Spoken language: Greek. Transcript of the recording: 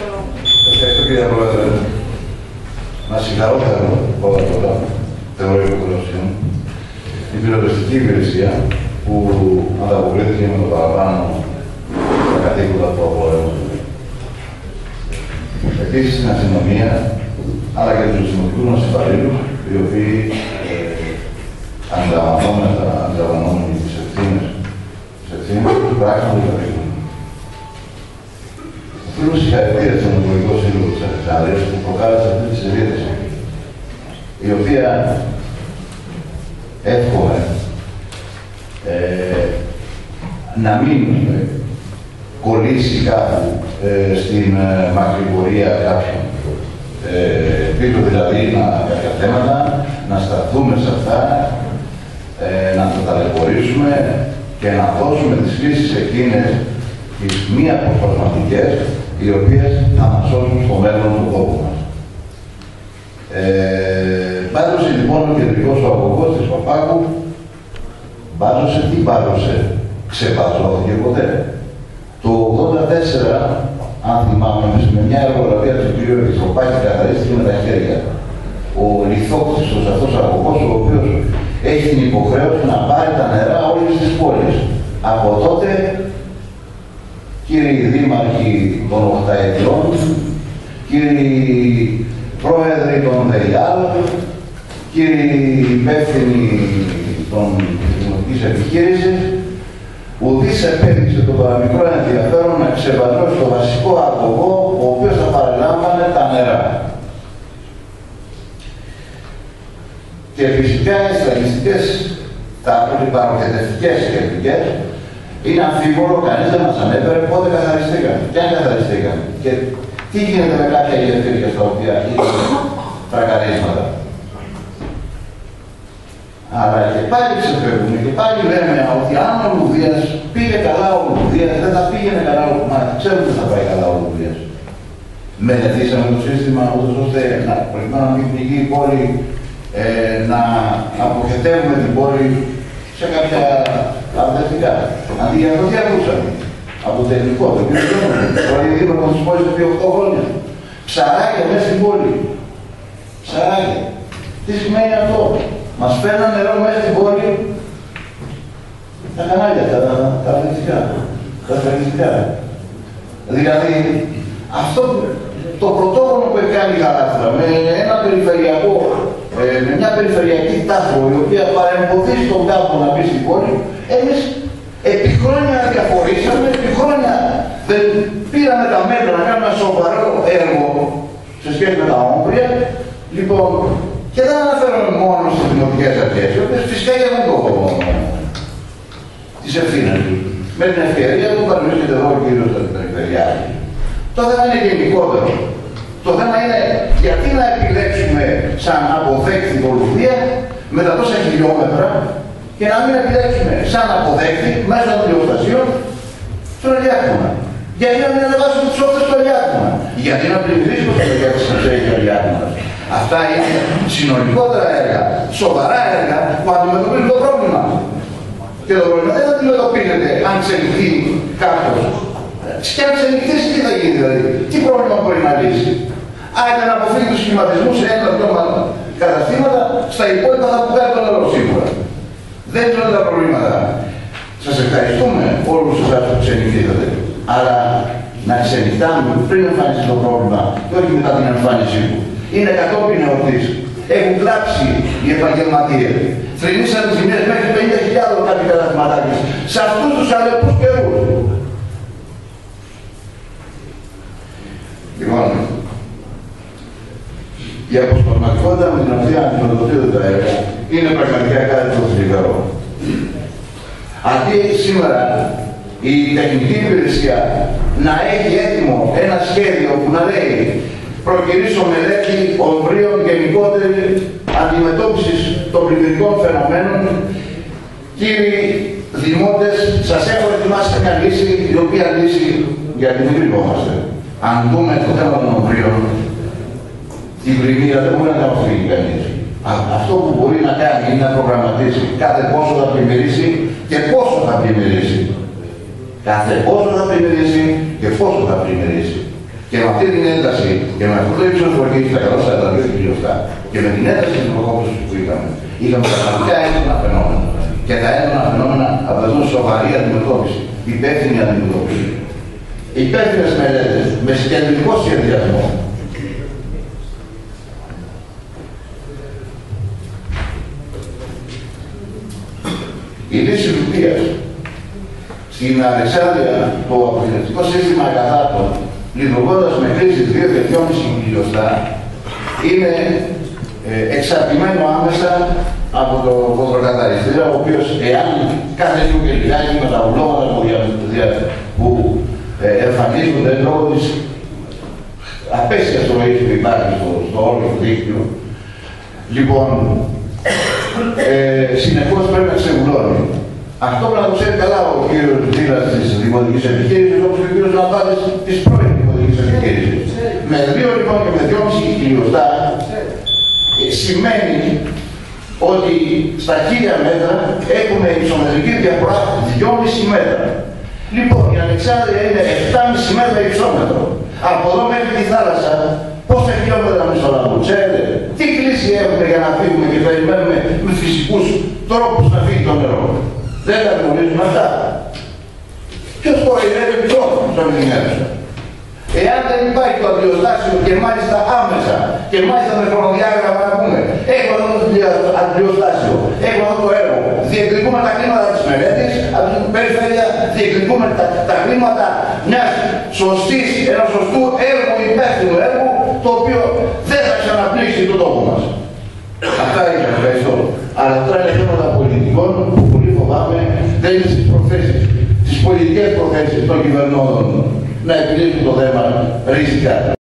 Ευχαριστώ κύριε Πρόεδρε. Να συγχαρώ πρώτα απ' όλα, θεωρώ υποκροσιόν, την πυροσβεστική υπηρεσία που ανταποκρίθηκε με το παραπάνω τα καθήκοντα του απορρέουν. Επίσης στην αστυνομία, αλλά και τους δημοτικούς μας υπαλλήλους, οι οποίοι αντιλαμβανόμενοι τις ευθύνες του πράξεων του καθήκοντος. Θέλω συγχαρητήρια στον Υπουργικό Σύλλογο της Αλεξανδρίας που προκάλεσε αυτή τη συζήτηση, η οποία εύχομαι να μην κολλήσει κάπου στην μακρηγορία κάποιων. Πίσω δηλαδή κάποια θέματα, να σταθούμε σε αυτά, να τα ταλαιπωρήσουμε και να δώσουμε τις λύσεις εκείνες τις μη αποσπασματικές, οι οποίες θα μας σώσουν στο μέλλον του τόπου μας. Μπάζωσε λοιπόν ο κεντρικός ο αγωγός της Παπάκου. Μπάζωσε, τι μπάζωσε, ξεμπαζώθηκε ποτέ. Το 1984, αν θυμάμαι, με μια εργολαβία του κ. Χρυσοπάκη καθαρίστηκε με τα χέρια. Ο λιθόκτησος αυτός αγωγός, ο οποίος έχει την υποχρέωση να πάρει τα νερά όλες τις πόλεις. Από τότε, κύριοι δήμαρχοι των 8 ετιών, κύριοι πρόεδροι των ΔΕΙΑΛ, κύριοι υπεύθυνοι των δημοτικής επιχείρησης, ουδής επέδειξε το παραμικρό ενδιαφέρον να ξεβαζώσει το βασικό αγωγό, ο οποίος θα παρελάμβανε τα νερά. Και φυσικά οι στρατιστικές, τα παροχετευτικές σκεπτικές, είναι αμφίβολο, κανείς δεν μας ανέφερε πότε καθαριστήκαν. Και αν καθαριστήκαν. Και τι γίνεται με κάποια γεφύρια στα οποία είναι φρακαρίσματα. Αλλά και πάλι ξεφεύγουμε και πάλι λέμε ότι αν ο Λουδίας πήγε καλά ο Λουδίας, δεν θα πήγαινε καλά ο Λουδίας. Ξέρουμε ότι θα πάει καλά ο Λουδίας. Μελετήσαμε το σύστημα ούτως ώστε προκειμένου να μην πνιγεί η πόλη, να αποχετεύουμε την πόλη σε κάποια αποδευτικά. Αντί για αυτό τι ακούσαμε. Από το τεχνικό, το οποίο δεν είναι. Μπορεί να δούμε τις πόλεις επί 8 χρόνια. Ψαράκια μέσα στην πόλη. Ψαράκια. Τι σημαίνει αυτό. Μας φέρναν νερό μέσα στην πόλη. Τα κανάλια, τα αθλητικά. Τα αθλητικά. Δηλαδή, αυτό το πρωτόκολλο που έχει κάνει η Γαλάστρα με ένα περιφερειακό, με μια περιφερειακή τάφο η οποία παρεμποδίζει τον κάπου να μπει στην πόλη, εμείς επί χρόνια διαφορήσαμε, επί χρόνια δεν πήραμε τα μέτρα να κάνουμε ένα σοβαρό έργο σε σχέση με τα όμπρια. Λοιπόν, και δεν αναφέρομαι μόνο στις δημοτικές αρχές, οι οποίες φυσικά για τον κόπο τις ευθύνες τους. Με την ευκαιρία που παρουσιάζεται εδώ ο κύριος Περιφερειάρχη. Το θέμα είναι γενικότερο. Το θέμα είναι γιατί να επιλέξουμε σαν αποδέκτη το Λουδία με τα τόσα χιλιόμετρα και να μην επιλέξουμε σαν αποδέκτη μέσω των πλειοστασίων στον Ελιάκωνα. Γιατί να μην ανεβάσουμε τις όχθες του Ελιάκωνα. Γιατί να πλημμυρίσουμε το Ελιάκωνα του Ελιάκωνα. Αυτά είναι συνολικότερα έργα, σοβαρά έργα που αντιμετωπίζουν το πρόβλημα. Και το πρόβλημα δεν αντιμετωπίζεται αν ξενυχθεί κάποιος. Και αν ξενυχθείς τι θα γίνει δηλαδή, τι πρόβλημα μπορεί να λύσει. Αν να αποφύγει του σχηματισμού σε ένα-δυο καταστήματα, στα υπόλοιπα θα βγάλει το νερό σίγουρα. Δεν είναι τα προβλήματα. Σας ευχαριστούμε όλους εσάς που ξενυχθήκατε. Αλλά να ξενυχτάμε πριν εμφανίσει το πρόβλημα και όχι μετά την εμφάνισή του. Είναι κατόπιν εορτής. Έχουν κλάψει οι επαγγελματίες. Θρηνήσαν τις ζημιές μέχρι 50.000 κάποιοι καταστηματάκες. Σε αυτούς τους αλεπούς καιρούς. Λοιπόν, η αποσπασματικότητα με την οποία αντιμετωπίζονται τα έργα είναι πραγματικά κάτι το θλιβερό. Αντί σήμερα η τεχνική υπηρεσία να έχει έτοιμο ένα σχέδιο που να λέει προκυρήσω μελέτη ομβρίων γενικότερη αντιμετώπισης των πλημμυρικών φαινομένων, κύριοι δημότες, σας έχω ετοιμάσει μια λύση, η οποία λύση γιατί μην κρυβόμαστε. Αν δούμε το θέμα των ομβρίων, την πλημμύρα δεν μπορεί να τα αποφύγει κανείς. Αυτό που μπορεί να κάνει είναι να προγραμματίσει κάθε πόσο θα πλημμυρίσει και πόσο θα πλημμυρίσει. Κάθε πόσο θα πλημμυρίσει και πόσο θα πλημμυρίσει. Και με αυτή την ένταση και με αυτό το ύψος που αρχίζει στα 142 χιλιοστά και με την ένταση της προκόπωσης που είχαμε πραγματικά έντονα φαινόμενα. Και τα έντονα φαινόμενα απαιτούν σοβαρή αντιμετώπιση, υπεύθυνη αντιμετώπιση. Υπεύθυνες μελέτες με συγκεντρωτικό σχεδιασμό. Η λύση λουπίας στην Αλεξάνδρεια, το αποχαιρετικό σύστημα αγαθάτων, λειτουργώντας με χρήση 2-2,5 χιλιοστά, είναι εξαρτημένο άμεσα από το κοντροκαθαριστήρα, ο οποίος, εάν κάθε λίγο και λιγάκι με τα ουλώματα που εμφανίζονται λόγω της απέσιας ροής που υπάρχει στο όλο το δίκτυο, λοιπόν, συνεχώς πρέπει να ξεβουλώνει. Αυτό πρέπει να το ξέρει καλά ο κύριος Δήλας της Δημοτικής Επιχείρησης, όπως και ο κύριος Λαμπάδης της πρώην Δημοτικής Επιχείρησης. Με 2 λοιπόν και με 2,5 χιλιοστά σημαίνει ότι στα 1000 μέτρα έχουμε υψομετρική διαφορά 2,5 μέτρα. Λοιπόν, η Αλεξάνδρεια είναι 7,5 μέτρα υψόμετρο. Από εδώ μέχρι τη θάλασσα, πόσα χιλιόμετρα μισολάβουν, ξέρετε. Τι κλίση έχουμε για να φύγουμε και περιμένουμε με φυσικούς τρόπους να φύγει το νερό. Δεν τα γνωρίζουμε αυτά. Ποιος κοροϊδεύει ποιον στον ενημέρωση. Εάν δεν υπάρχει το αντιοστάσιο και μάλιστα άμεσα και μάλιστα με χρονοδιάγραμμα να πούμε, έχω εδώ το αντιοστάσιο, έχω εδώ το έργο, διεκδικούμε τα χρήματα της μελέτης, από την περιφέρεια διεκδικούμε τα χρήματα ενός σωστού έργου, υπεύθυνου έργου, το οποίο δεν θα ξαναπλήξει το τόπο μας. Αυτά είναι, ευχαριστώ. Αλλά τώρα είναι θέματα πολιτικών που πολύ φοβάμαι δεν είναι στις προθέσεις, στις πολιτικές προθέσεις των κυβερνών να επιλύσουν το θέμα ριζικά.